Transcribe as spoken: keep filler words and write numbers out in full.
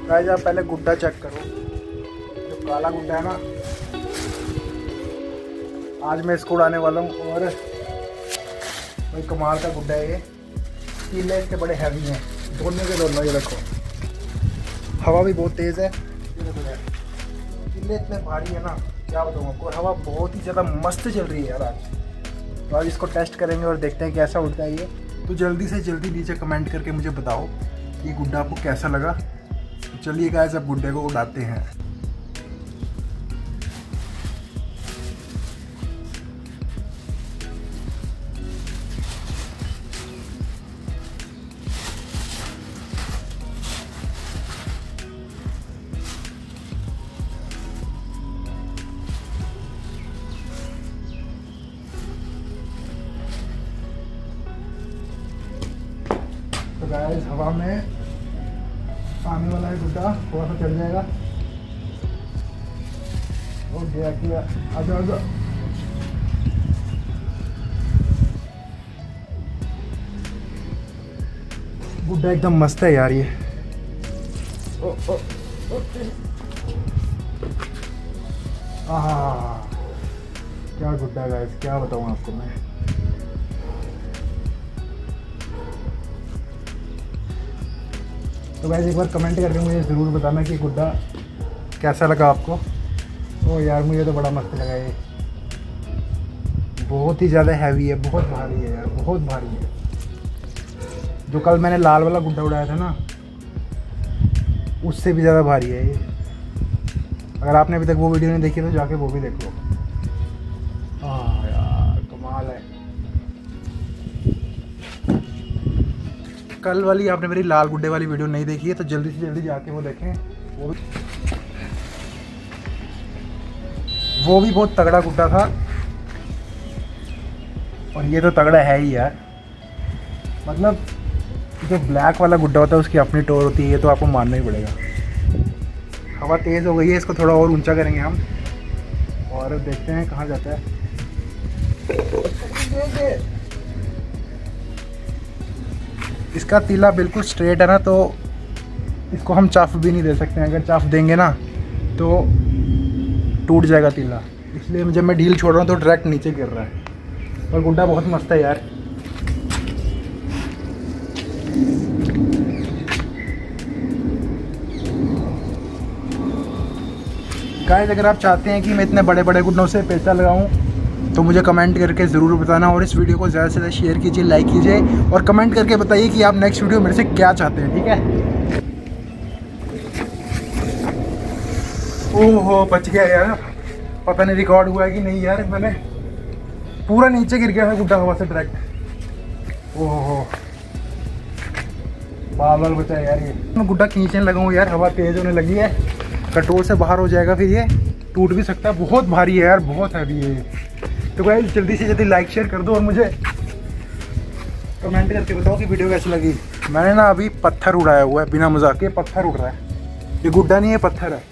Guys आप पहले गुड्डा चेक करो, जो काला गुड्डा है ना, आज मैं इसको उड़ाने वाला हूँ। और भाई कमाल का गुड्डा है ये, तीले इसके बड़े हैवी हैं, दोनों के दोनों। ये देखो हवा भी बहुत तेज़ है, ये देखो यार तीले इतने भारी है ना, क्या बताऊँ आपको। और हवा बहुत ही ज़्यादा मस्त चल रही है यार आज। तो आज इसको टेस्ट करेंगे और देखते हैं कैसा उड़ता है ये। तो जल्दी से जल्दी नीचे कमेंट करके मुझे बताओ ये गुड्डा आपको कैसा लगा। तो चलिए गाइस अब गुड्डे को उड़ाते हैं। तो गाइस हवा में आने वाला है गुड्डा, थोड़ा सा चल जाएगा। हो गया किया, आजा आजा। गुड्डा एकदम मस्त है यार ये। ओ, ओ, ओ, आहा क्या गुड्डा गाइस, क्या बताऊँ आपको मैं। तो गाइस एक बार कमेंट करके मुझे ज़रूर बताना कि गुड्डा कैसा लगा आपको। ओ यार मुझे तो बड़ा मस्त लगा ये, बहुत ही ज़्यादा हैवी है, बहुत भारी है यार, बहुत भारी है। जो कल मैंने लाल वाला गुड्डा उड़ाया था ना, उससे भी ज़्यादा भारी है ये। अगर आपने अभी तक वो वीडियो नहीं देखी तो जाके वो भी देख लो। हाँ यार कमाल है। कल वाली आपने मेरी लाल गुड्डे वाली वीडियो नहीं देखी है तो जल्दी से जल्दी जाके वो देखें। वो भी वो भी बहुत तगड़ा गुड्डा था, और ये तो तगड़ा है ही यार। मतलब जो ब्लैक वाला गुड्डा होता है उसकी अपनी टोर होती है, ये तो आपको मानना ही पड़ेगा। हवा तेज़ हो गई है, इसको थोड़ा और ऊंचा करेंगे हम और देखते हैं कहाँ जाता है। इसका तीला बिल्कुल स्ट्रेट है ना, तो इसको हम चाफ भी नहीं दे सकते हैं। अगर चाफ देंगे ना तो टूट जाएगा तीला, इसलिए जब मैं ढील छोड़ रहा हूँ तो डायरेक्ट नीचे गिर रहा है। और गुड्डा बहुत मस्त है यार। गाइस अगर आप चाहते हैं कि मैं इतने बड़े बड़े गुड्डों से पेचा लगाऊं तो मुझे कमेंट करके ज़रूर बताना, और इस वीडियो को ज़्यादा से ज़्यादा शेयर कीजिए, लाइक कीजिए, और कमेंट करके बताइए कि आप नेक्स्ट वीडियो मेरे से क्या चाहते हैं, ठीक है। ओहो बच गया यार, पता नहीं रिकॉर्ड हुआ है कि नहीं यार। मैंने पूरा नीचे गिर गया था गुड्डा हवा से डायरेक्ट। ओहो बाल बाल बचा यार ये। मैं गुड्डा खींचने लगा हूँ यार, हवा तेज़ होने लगी है, कंट्रोल से बाहर हो जाएगा, फिर ये टूट भी सकता है। बहुत भारी है यार, बहुत हैवी है। तो गाइस जल्दी से जल्दी लाइक शेयर कर दो और मुझे कमेंट करके बताओ कि वीडियो कैसी लगी। मैंने ना अभी पत्थर उड़ाया हुआ है, बिना मजाक के पत्थर उड़ रहा है, ये गुड्डा नहीं है पत्थर है।